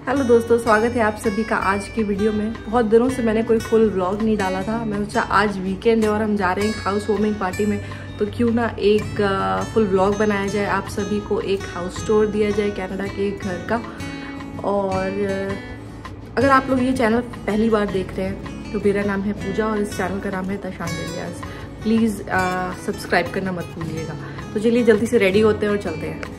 Hello दोस्तों, स्वागत है आप सभी का आज की वीडियो में। बहुत दिनों से मैंने कोई फुल व्लॉग नहीं डाला था। मैं सोचा आज वीकेंड है और हम जा रहे हैं हाउस वार्मिंग पार्टी में, तो क्यों ना एक फुल व्लॉग बनाया जाए, आप सभी को एक हाउस टूर दिया जाए कनाडा के एक घर का। और अगर आप लोग ये चैनल पहली बार देख रहे हैं तो मेरा नाम है पूजा और इस चैनल का नाम है द शांडिलियाज। प्लीज़ सब्सक्राइब करना मत भूलिएगा। तो चलिए जल्दी से रेडी होते हैं और चलते हैं।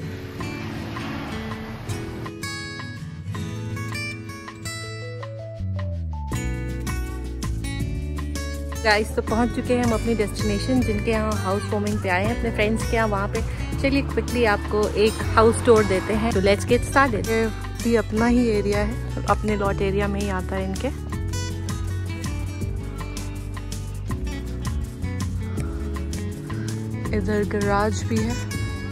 गाइस, तो पहुंच चुके हैं हम अपनी डेस्टिनेशन, जिनके यहाँ हाउस वार्मिंग पे आए हैं अपने फ्रेंड्स के यहाँ। वहाँ पे चलिए क्विकली आपको एक हाउस टूर देते हैं। तो लेट्स गेट स्टार्टेड। ये अपना ही एरिया है, अपने लॉट एरिया में ही आता है इनके। इधर गैराज भी है।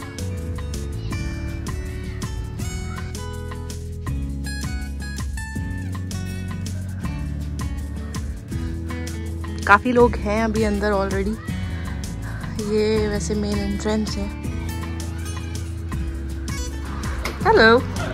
काफ़ी लोग हैं अभी अंदर ऑलरेडी। ये वैसे मेन एंट्रेंस है। हेलो।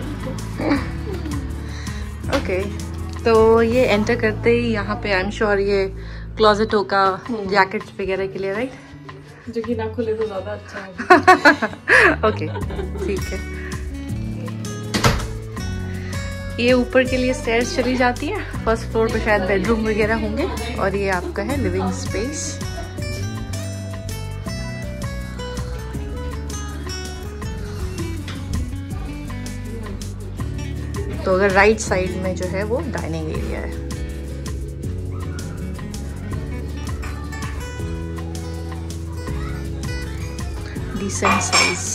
ओके, तो ये एंटर करते ही यहाँ पे आई एम श्योर ये क्लोजेट होगा जैकेट्स वगैरह के लिए, राइट? जो कि ना खुले तो ज़्यादा अच्छा है। ओके, ठीक है। ये ऊपर के लिए स्टेयर्स चली जाती है। फर्स्ट फ्लोर पे शायद बेडरूम वगैरह होंगे और ये आपका है लिविंग स्पेस। तो अगर राइट साइड में जो है वो डाइनिंग एरिया है। Decent size.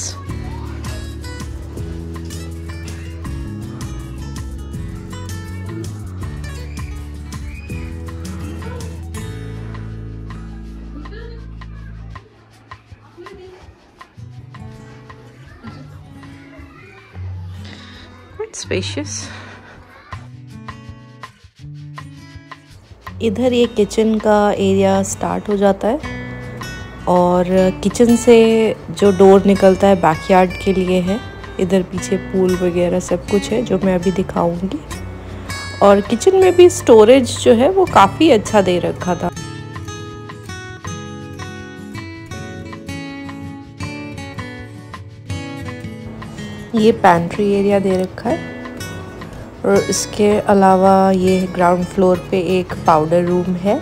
स्पेशियस। इधर ये किचन का एरिया स्टार्ट हो जाता है और किचन से जो डोर निकलता है बैकयार्ड के लिए है। इधर पीछे पूल वगैरह सब कुछ है जो मैं अभी दिखाऊंगी। और किचन में भी स्टोरेज जो है वो काफ़ी अच्छा दे रखा था। ये पैंट्री एरिया दे रखा है और इसके अलावा ये ग्राउंड फ्लोर पे एक पाउडर रूम है।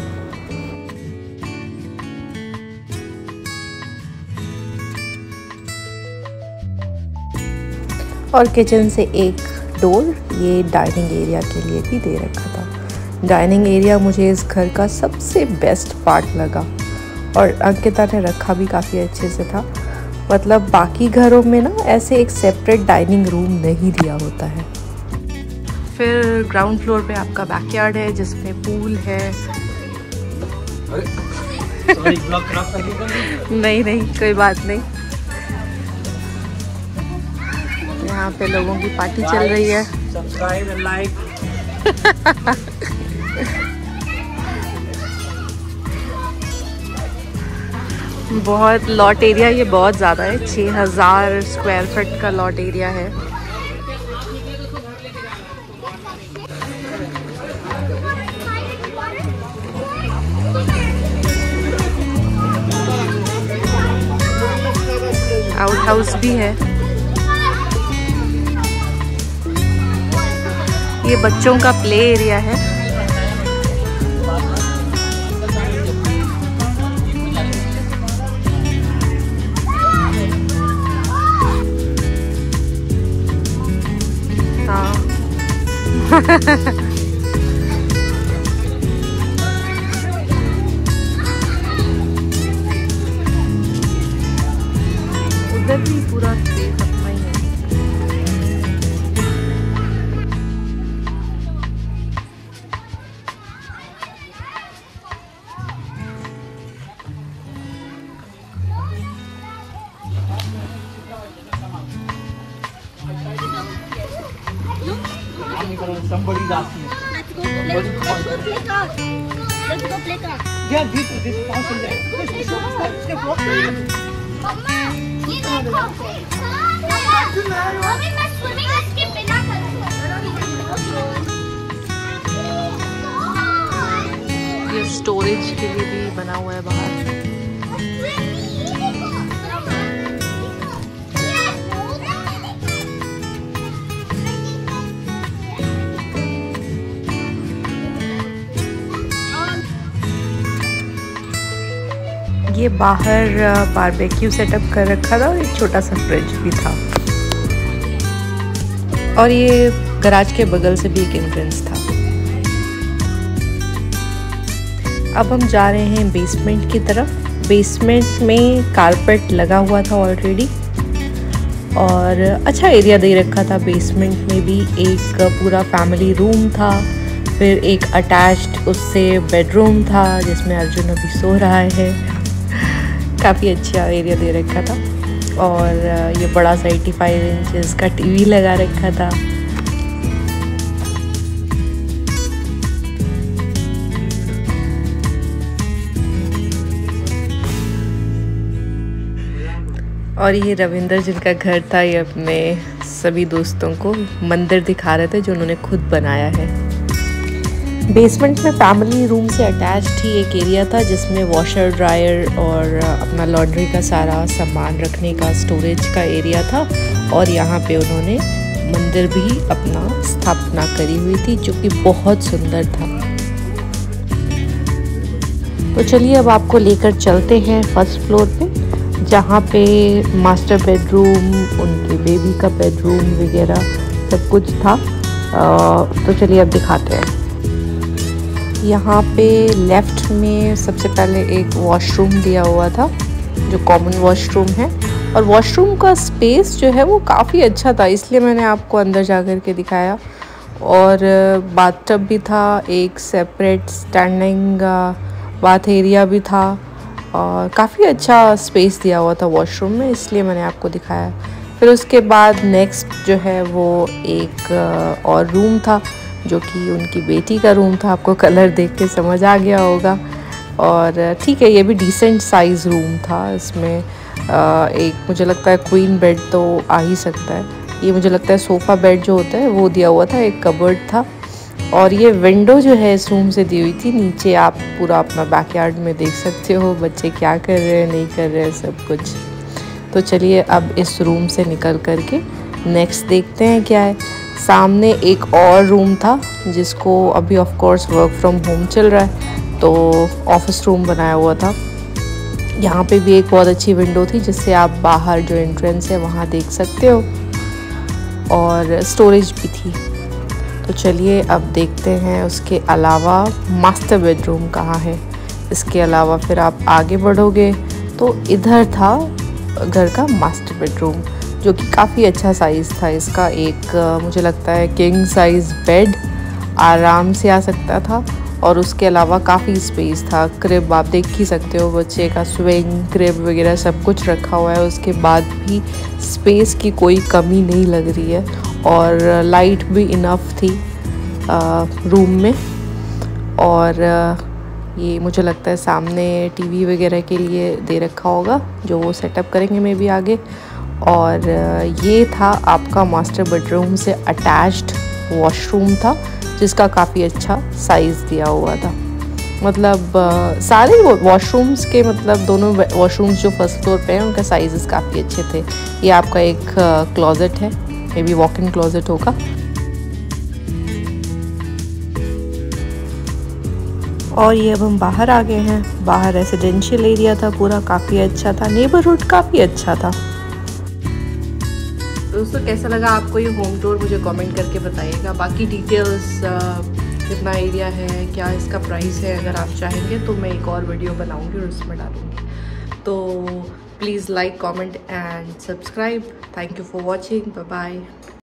और किचन से एक डोर ये डाइनिंग एरिया के लिए भी दे रखा था। डाइनिंग एरिया मुझे इस घर का सबसे बेस्ट पार्ट लगा और अंकिता ने रखा भी काफ़ी अच्छे से था। मतलब बाकी घरों में ना ऐसे एक सेपरेट डाइनिंग रूम नहीं दिया होता है। फिर ग्राउंड फ्लोर पे आपका बैकयार्ड है जिसमें पूल है। नहीं, कोई बात नहीं। यहाँ पे लोगों की पार्टी चल रही है। Subscribe and like. बहुत लॉट एरिया, ये बहुत ज़्यादा है। 6000 स्क्वायर फीट का लॉट एरिया है। आउट हाउस भी है। ये बच्चों का प्ले एरिया है। उधर भी पूरा स्पेस अपना ही है। Somebody's asking. Let's go play cards. Let's go play cards. Yeah, this is awesome. Step up. Mama, ये देखो। अभी मैं स्विमिंग के बिना करूँगा। स्टोरेज के लिए भी बना हुआ है बाहर। ये बाहर बारबेक्यू सेटअप कर रखा था और एक छोटा सा फ्रिज भी था, और ये गराज के बगल से भी एक एंट्रेंस था। अब हम जा रहे हैं बेसमेंट की तरफ। बेसमेंट में कारपेट लगा हुआ था ऑलरेडी, और अच्छा एरिया दे रखा था। बेसमेंट में भी एक पूरा फैमिली रूम था, फिर एक अटैच्ड उससे बेडरूम था जिसमें अर्जुन अभी सो रहा है। काफ़ी अच्छा एरिया दे रखा था, और ये बड़ा सा 85 इंचेस का टीवी लगा रखा था। और ये रविंदर जिनका घर था, ये अपने सभी दोस्तों को मंदिर दिखा रहे थे जो उन्होंने खुद बनाया है। बेसमेंट में फैमिली रूम से अटैच्ड ही एक एरिया था जिसमें वॉशर ड्रायर और अपना लॉन्ड्री का सारा सामान रखने का स्टोरेज का एरिया था, और यहाँ पे उन्होंने मंदिर भी अपना स्थापना करी हुई थी जो कि बहुत सुंदर था। तो चलिए अब आपको लेकर चलते हैं फर्स्ट फ्लोर पे, जहाँ पे मास्टर बेडरूम, उनके बेबी का बेडरूम वगैरह सब कुछ था। तो चलिए अब दिखाते हैं। यहाँ पे लेफ़्ट में सबसे पहले एक वॉशरूम दिया हुआ था जो कॉमन वॉशरूम है, और वॉशरूम का स्पेस जो है वो काफ़ी अच्छा था, इसलिए मैंने आपको अंदर जा कर के दिखाया। और बाथटब भी था, एक सेपरेट स्टैंडिंग बाथ एरिया भी था, और काफ़ी अच्छा स्पेस दिया हुआ था वॉशरूम में, इसलिए मैंने आपको दिखाया। फिर उसके बाद नेक्स्ट जो है वो एक और रूम था जो कि उनकी बेटी का रूम था। आपको कलर देख के समझ आ गया होगा। और ठीक है, ये भी डिसेंट साइज़ रूम था। इसमें एक मुझे लगता है क्वीन बेड तो आ ही सकता है। ये मुझे लगता है सोफ़ा बेड जो होता है वो दिया हुआ था, एक कबर्ड था, और ये विंडो जो है इस रूम से दी हुई थी। नीचे आप पूरा अपना बैकयार्ड में देख सकते हो बच्चे क्या कर रहे हैं, नहीं कर रहे हैं, सब कुछ। तो चलिए अब इस रूम से निकल कर के नेक्स्ट देखते हैं क्या है। सामने एक और रूम था जिसको अभी of course work from home चल रहा है, तो ऑफिस रूम बनाया हुआ था। यहाँ पे भी एक बहुत अच्छी विंडो थी जिससे आप बाहर जो एंट्रेंस है वहाँ देख सकते हो, और स्टोरेज भी थी। तो चलिए अब देखते हैं उसके अलावा मास्टर बेडरूम कहाँ है। इसके अलावा फिर आप आगे बढ़ोगे तो इधर था घर का मास्टर बेडरूम जो कि काफ़ी अच्छा साइज़ था इसका। एक मुझे लगता है किंग साइज़ बेड आराम से आ सकता था, और उसके अलावा काफ़ी स्पेस था। क्रिब आप देख ही सकते हो, बच्चे का स्विंग क्रिब वगैरह सब कुछ रखा हुआ है। उसके बाद भी स्पेस की कोई कमी नहीं लग रही है, और लाइट भी इनफ थी रूम में। और ये मुझे लगता है सामने टीवी वगैरह के लिए दे रखा होगा जो वो सेटअप करेंगे मे बी आगे। और ये था आपका मास्टर बेडरूम से अटैच्ड वॉशरूम था जिसका काफ़ी अच्छा साइज़ दिया हुआ था। मतलब सारे वॉशरूम्स के, मतलब दोनों वॉशरूम्स जो फर्स्ट फ्लोर पे हैं उनका साइजेस काफ़ी अच्छे थे। ये आपका एक क्लोजेट है, maybe walk in closet होगा। और ये अब हम बाहर आ गए हैं। बाहर रेजिडेंशियल एरिया था पूरा, काफ़ी अच्छा था, नेबरहुड काफ़ी अच्छा था। दोस्तों कैसा लगा आपको ये होम टूर, मुझे कमेंट करके बताइएगा। बाकी डिटेल्स कितना एरिया है, क्या इसका प्राइस है, अगर आप चाहेंगे तो मैं एक और वीडियो बनाऊंगी और उसमें डालूंगी। तो please like, comment and subscribe. Thank you for watching. Bye bye.